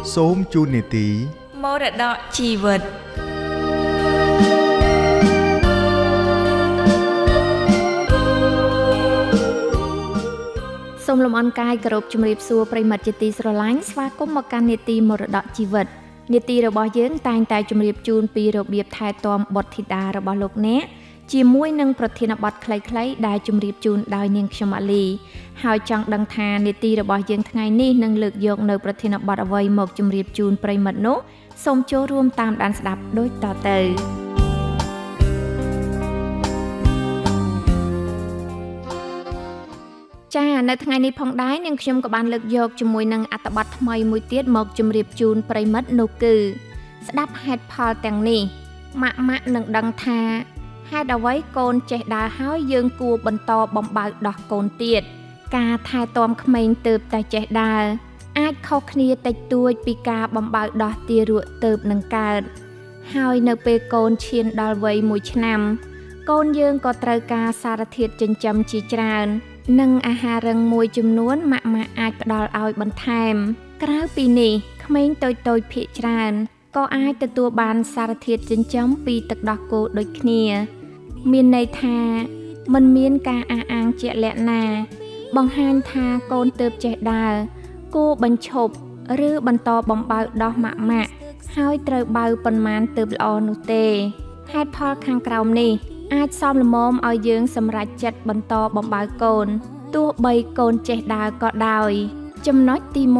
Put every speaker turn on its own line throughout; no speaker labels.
សូមជូននីតិ
មរតកជីវិតសូមលំអរកាយគោរពជំរាបសួរប្រិមិត្តជាទីស្រឡាញ់ស្វាគមន៍មកកាន់នីតិមរតកជីវិតនីតិរបស់យើងតែងតែជំរាបជូនពីរបៀបថែទាំបុត្រធីតារបស់លោកអ្នកជាមួយនឹងប្រធានបទខ្លីៗដែលជំរាបជូនដោយនាងខ្ញុំអាលីហើយចង់ដឹងថានីតិរបស់យើងថ្ងៃនេះនឹងលើកយកនៅប្រធានបទអ្វីមកជំរាបជូនប្រិមិត្តនោះសូមចូលរួមតាមដានស្ដាប់ដូចតទៅចានៅថ្ងៃនេះផងដែរនាងខ្ញុំក៏បានលើកយកជាមួយនឹងអត្ថបទថ្មីមួយទៀតមកជម្រាបជូនប្រិមិត្តនោះគឺស្ដាប់ហេតុផលទាំងនេះម៉ាក់នឹងដឹងថាហេតុអ្វីកូនចេះដើរហើយយើងគួរបន្តបំបើដោះកូនទៀតការថែទាំក្មេងទើបតែចេះដើរអាចខុសគ្នាតិចតួចពីការបំបើដោះទារកទើបនឹងកើតហើយនៅពេលកូនឈានដល់វ័យ1ឆ្នាំកូនយើងក៏ត្រូវការសារធាតុចិញ្ចឹមជាច្រើននិងអាហាររឹងមួយចំនួនម៉ាក់អាចផ្ដល់ឲ្យបន្ថែមក្រៅពីនេះក្មេងតូចភាគច្រើនក៏អាចទទួលបានសារធាតុចិញ្ចឹមពីទឹកដោះគោដូចគ្នាមានន័យថាមិនមានការអះអាងជាក់លាក់ណាបង្ហាញថាកូនទើបចេះដើរគួរបញ្ឈប់ឬបន្តបំបើដោះម៉ាក់ហើយត្រូវបើប៉ុន្មានទើបល្អនោះទេហេតុផលខាងក្រោមនេះអាចសមល្មមឲ្យយើងសម្រេចចិត្តបន្តបំបើកូនទោះបីកូនចេះដើរក៏ដោយចំណុចទី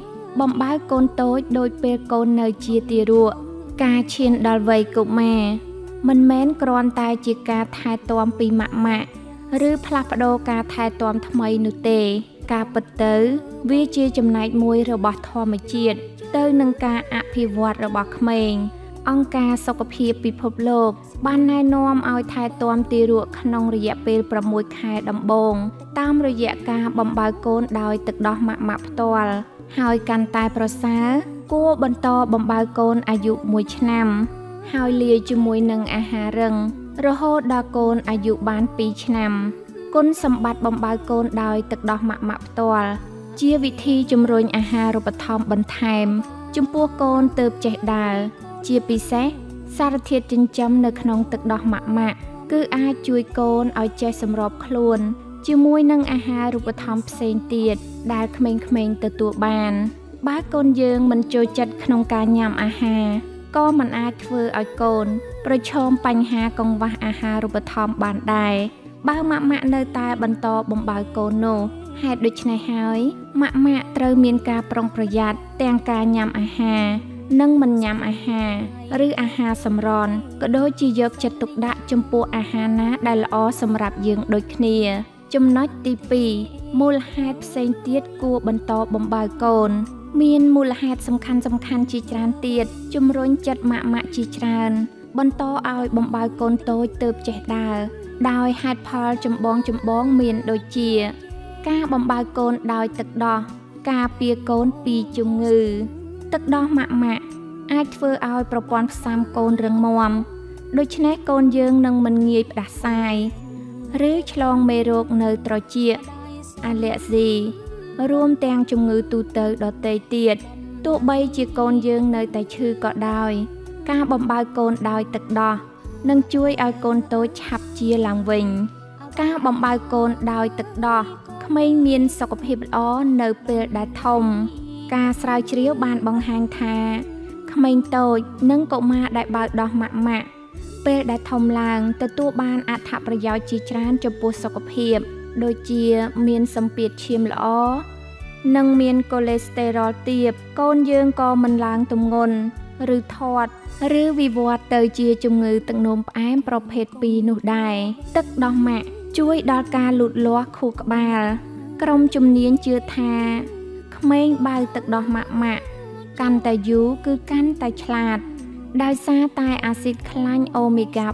1បំបើកូនតូចដោយពេលកូននៅជាទារកការឈានដល់វ័យកុមារមិនមែនគ្រាន់តែជាការថែទាំពីម៉ាក់ឬផ្លាស់ប្ដូរការថែទាំថ្មីនោះទេការពិតទៅវាជាចំណែកមួយរបស់ធម្មជាតិទៅនឹងការអភិវឌ្ឍរបស់ក្មេងអង្គការសុខភាពពិភពលោកបានណែនាំឲ្យថែទាំទារកក្នុងរយៈពេល6ខែដំបូងតាមរយៈការបំបើកូនដោយទឹកដោះម៉ាក់ផ្ទាល់ហើយកាន់តែប្រសើរគួរបន្តបំបើកូនអាយុ1ឆ្នាំហើយលាយជាមួយនឹងអាហាររឹងរហូតដល់កូនអាយុបាន2ឆ្នាំគុណសម្បត្តិបំបើកូនដោយទឹកដោះម៉ាក់ផ្ទាល់ជាវិធីជំរុញអាហារូបត្ថម្ភបន្ថែមចំពោះកូនទើបចេះដើរជាពិសេសសារធាតុចិញ្ចឹមនៅក្នុងទឹកដោះម៉ាក់គឺអាចជួយកូនឲ្យចេះសម្របខ្លួនជាមួយនឹងអាហារូបត្ថម្ភផ្សេងទៀតដែលក្មេងៗទទួលបានបើកូនយើងមិនចូលចិត្តក្នុងការញ៉ាំអាហារក៏មិនអាចធ្វើឲ្យកូនប្រឈមបញ្ហាកង្វះអាហារូបត្ថម្ភបានដែរបើម៉ាក់នៅតែបន្តបំបើកូននោះហេតុដូច្នេះហើយម៉ាក់ត្រូវមានការប្រុងប្រយ័ត្នទាំងការញ៉ាំអាហារនិងមិនញ៉ាំអាហារឬអាហារសម្រន់ក៏ដូចជាយកចិត្តទុកដាក់ចំពោះអាហារណាដែលល្អសម្រាប់យើងដូចគ្នាចំណុចទី2មូលហេតុផ្សេងទៀតគួរបន្តបំបើកូនមានមូលហេតុសំខាន់ជាច្រើនទៀតជំរុញចិត្តម៉ាក់ជាច្រើនបន្តឲ្យបំបើកូនតូចទើបចេះដើរដោយហេតុផលចម្បងមានដូចជាការបំបើកូនដោយទឹកដោះការពារកូនពីជំងឺទឹកដោះម៉ាក់អាចធ្វើឲ្យប្រព័ន្ធផ្សាំកូនរឹងមាំដូច្នេះកូនយើងនឹងមិនងាយផ្ដាសាយឬឆ្លងមេរោគនៅត្រចៀកអាឡែស៊ីរួមទាំងជំងឺទូទៅដទៃទៀតទោះបីជាកូនយើងនៅតែឈឺក៏ដោយការបំបើកូនដោយទឹកដោះនឹងជួយឲ្យកូនតូចឆាប់ជាឡើងវិញការបំបើកូនដោយទឹកដោះក្មេងមានសុខភាពល្អនៅពេលដែលធំការស្រាវជ្រាវបានបង្ហាញថាក្មេងតូចនិងកុមារដែលបើកដោះម៉ាក់ពេលដែលធំឡើងទទួលបានអត្ថប្រយោជន៍ជាច្រើនចំពោះសុខភាពដូចជាមានសម្ពាធឈាមល្អនិងមានកូលេស្តេរ៉ុលទាបកូនយើងក៏មិនឡើងទម្ងន់ឬធាត់ឬវិវត្តទៅជាជំងឺទឹកនោមផ្អែមប្រភេទ2នោះដែរទឹកដោះម៉ាក់ជួយដល់ការលូតលាស់ខួរក្បាលក្រុមជំនាញជឿថាក្មេងបើទឹកដោះម៉ាក់កាន់តែយូរគឺកាន់តែឆ្លាតដោយសារតែអាស៊ីតខ្លាញ់អូមេហ្គា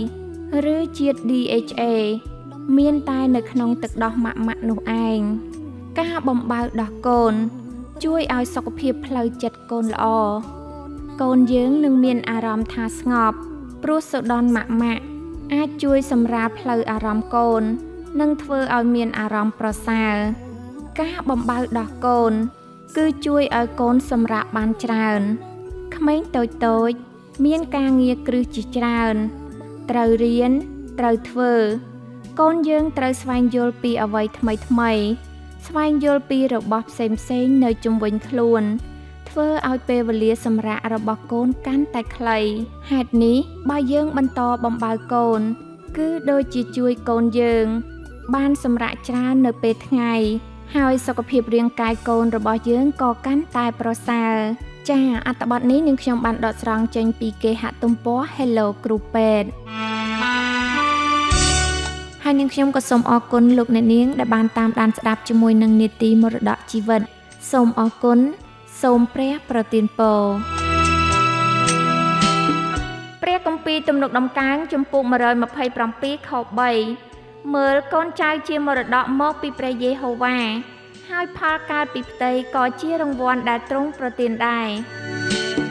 3ឬជាតិ DHA មានតែនៅក្នុងទឹកដោះម៉ាក់នោះឯងការបំបើដោះកូនជួយឲ្យសុខភាពផ្លូវចិត្តកូនល្អកូនយើងនឹងមានអារម្មណ៍ថាស្ងប់ព្រោះសូដនម៉ាក់អាចជួយសម្រាលផ្លូវអារម្មណ៍កូននិងធ្វើឲ្យមានអារម្មណ៍ប្រសើរការបំបើដោះកូនគឺជួយឲ្យកូនសម្រាកបានច្រើនក្មេងតូចមានការងារគ្រឹះជាច្រើនត្រូវរៀនត្រូវធ្វើកូនយើងត្រូវស្វែងយល់ពីអ្វីថ្មីស្វែងយល់ពីរបស់ផ្សេងនៅជុំវិញខ្លួនធ្វើឲ្យពេលវេលាសម្រាករបស់កូនកាន់តែខ្លីហេតុនេះបើយើងបន្តបំបៅកូនគឺដូចជាជួយកូនយើងបានសម្រាកច្រើននៅពេលថ្ងៃហើយសុខភាពរាងកាយកូនរបស់យើងក៏កាន់តែប្រសើរចា៎អត្ថបទនេះនឹងខ្ញុំបានដកស្រង់ចេញពីគេហទំព័រ Hello គ្រូពេទ្យហើយនាងខ្ញុំក៏សូមអរគុណលោកអ្នកនាងដែលបានតាមដានស្ដាប់ជាមួយនឹងនីតិមរតកជីវិតសូមអរគុណសូមព្រះប្រទានពរព្រះគម្ពីរទំនុកដំកើងជំពូក127ខ3មើលកូនចៅជាមរតកមកពីព្រះយេហូវ៉ាហើយផលកើតពីផ្ទៃក៏ជារង្វាន់ដែលទ្រង់ប្រទានដែរ